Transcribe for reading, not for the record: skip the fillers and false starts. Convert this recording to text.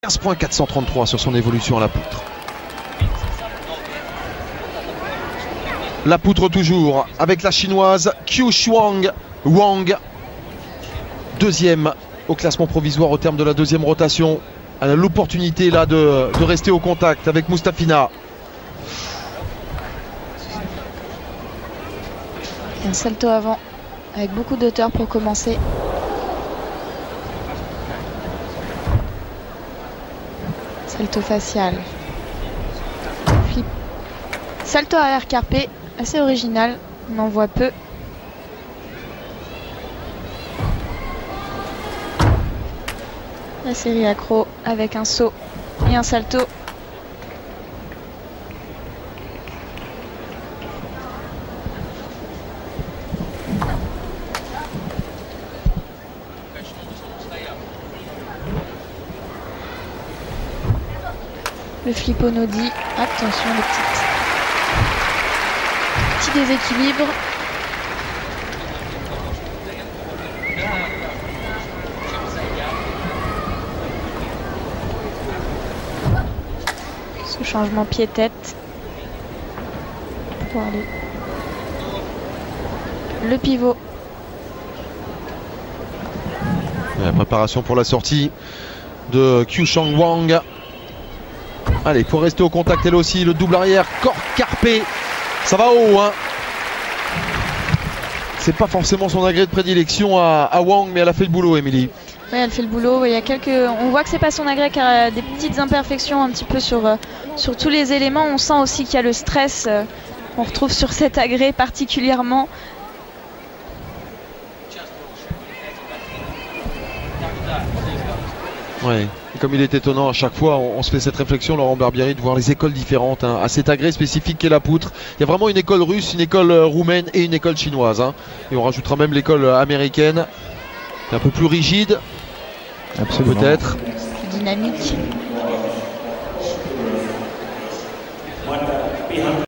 15.433 sur son évolution à la poutre. La poutre toujours avec la chinoise Qiushuang Wang. Deuxième au classement provisoire au terme de la deuxième rotation. Elle a l'opportunité là de rester au contact avec Mustafina. Un salto avant avec beaucoup d'auteur pour commencer. Salto facial. Flip. Salto arrière carpé, assez original, on en voit peu. La série accro avec un saut et un salto. Le flip au nodi, attention le petit déséquilibre. Ce changement pied-tête pour aller. Le pivot. La préparation pour la sortie de Qiushuang Wang. Allez, pour rester au contact, elle aussi, le double arrière, corps carpé. Ça va haut, hein. C'est pas forcément son agrès de prédilection à Wang, mais elle a fait le boulot, Émilie. Oui, elle fait le boulot. Il y a on voit que c'est pas son agrès car elle a des petites imperfections un petit peu sur tous les éléments. On sent aussi qu'il y a le stress. On retrouve sur cet agrès particulièrement. Ouais. Comme il est étonnant à chaque fois, on se fait cette réflexion, Laurent Barbieri, de voir les écoles différentes hein, à cet agrès spécifique qu'est la poutre. Il y a vraiment une école russe, une école roumaine et une école chinoise. Hein. Et on rajoutera même l'école américaine, un peu plus rigide, peut-être. Plus dynamique.